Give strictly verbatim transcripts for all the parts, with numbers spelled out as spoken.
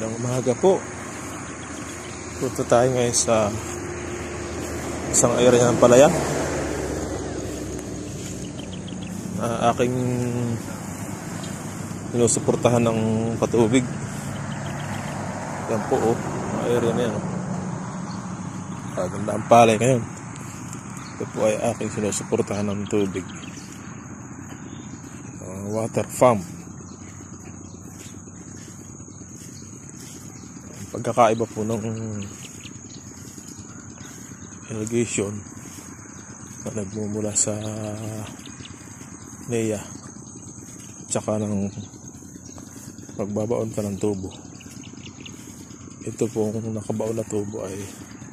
Magandang umaga po. Punta tayo ngayon sa isang area ng palayan na aking sinusuportahan ng patubig. Yan po oh, ang area na yan oh. Maganda ang palay ngayon. Ito po ay aking sinusuportahan ng tubig, uh, water farm. Pagkakaiba po ng irrigation na nagmumula sa N E A tsaka ng magbabaon ka ng tubo. Ito pong nakabaon na tubo ay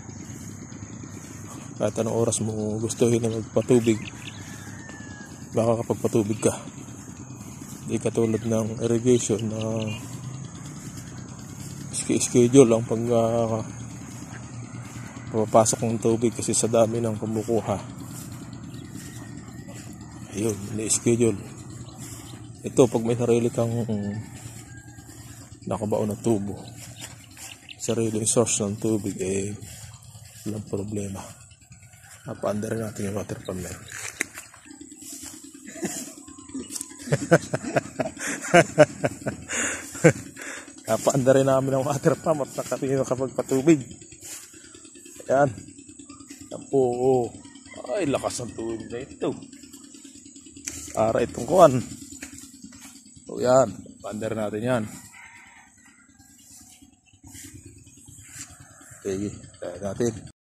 kahit anong oras mo gustuhin na magpatubig, baka kapagpatubig ka. Hindi katulad ng irrigation na schedule ang pag uh, papasok ng tubig kasi sa dami ng kumukuha. Ayun, ni-schedule. Ito pag may sarili kang nakabaon na tubo, sariling source ng tubig, eh walang problema. Napaanda rin natin yung water pump na yun. Napaanda rin namin ang water pump at nakatingin kapag patubig. Ayan. Yan po. Oh. Ay, lakas ng tubig na ito. Para itong kuwan. So yan. Napaanda rin natin yan. Okay. Kaya natin.